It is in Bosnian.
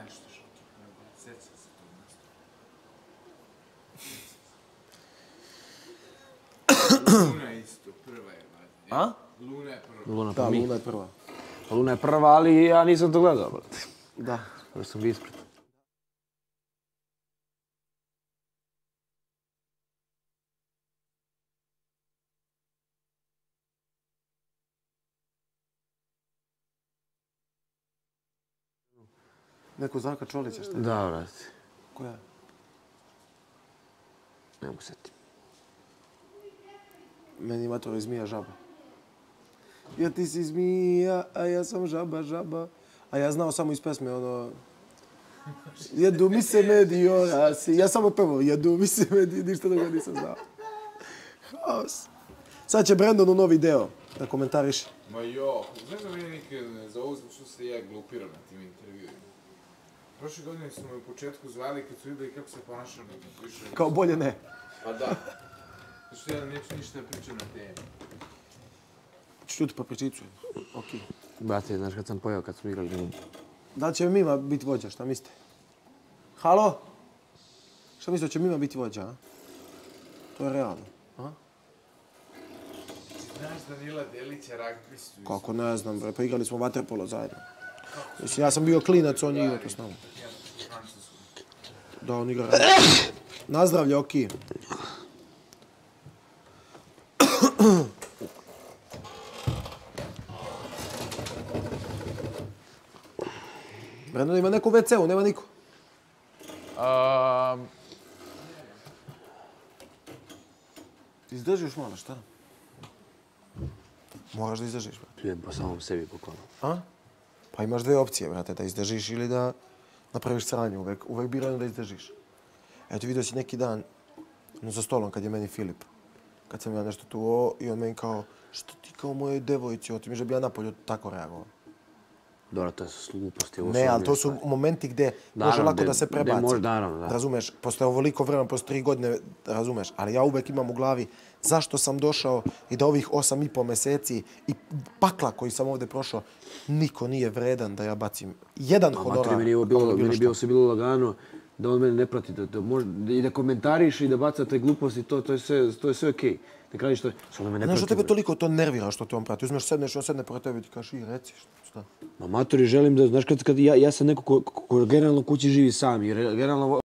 nešto šokirano. Sjeća se tog nastupa. Luna isto, prva je. A? Luna je prva. Da, Luna je prva. Luna je prva, ali ja nisam to gledao, brate. Da. Da sam bio ispred. Neko Zdravka Čolića, šta? Da, brate. Koja? Ne mogu setim. Meni ima to zmija žaba. Ja ti si zmija, a ja sam žaba, žaba. A ja znao samo iz pesme ono... Jedu mi se medi orasi. Ja samo prvo, jedu mi se medi, ništa drugo nisam znao. Haos. Sad će Brandon u novi deo da komentariš. Ma jo, znaš da meni nikad ne zovu zbog što se ja glupirao na tim intervjuima. Prošle godine su me u početku zvali kad su vidjeli kako se ponašam. Kao bolje ne. Pa da. Što ja neću ništa pričam na temu. Čuti pa pričicujem. Okej. Brate, znaš kad sam pojao kad smo igrali glumbu. Da li će Mima biti vođa, šta mislite? Halo? Šta mislite, će Mima biti vođa, a? To je realno, a? Znaš Danila Delića, ragbistu? Kako ne znam, bre, pa igrali smo vaterpolo zajedno. Mislim, ja sam bio klinac, on je igrao to s nama. Da, on igra ragbi. Nazdravlje, okej. Brandon, ima neko u WC-u, nema niko. Izdrži još malo, šta? Moraš da izdržiš, brate. Pijem po samom sebi, bukvalno. A? Pa imaš dve opcije, brate, da izdržiš ili da napraviš sranje. Uvek birano da izdržiš. Eto, vidio si neki dan za stolom kad je meni Filip. Kad sam ja nešto tu i on meni kao, što ti kao moje devojci, otimiš da bi ja napolju tako reagovao. Dobro, to su gluposti. Ne, ali to su momenti gdje može lako da se prebaci. Naravno, da. Razumeš, posle ovoliko vremena, posle 3 godine, razumeš, ali ja uvek imam u glavi zašto sam došao i da ovih 8,5 meseci i pakla koji sam ovdje prošao, niko nije vredan da ja bacim jedan honorar. Meni je bilo lagano da on mene ne prati, i da komentariš i da baca te gluposti, to je sve okej. Ne kažeš što me ne prati. Znaš što tebe toliko to nervira što te on prati? Uzmeš, sedneš, on sedne pored tebe i ti kažeš i reci šta. Ma matori, želim da, znaš kad ja sam neko ko generalno kući živi sam, jer generalno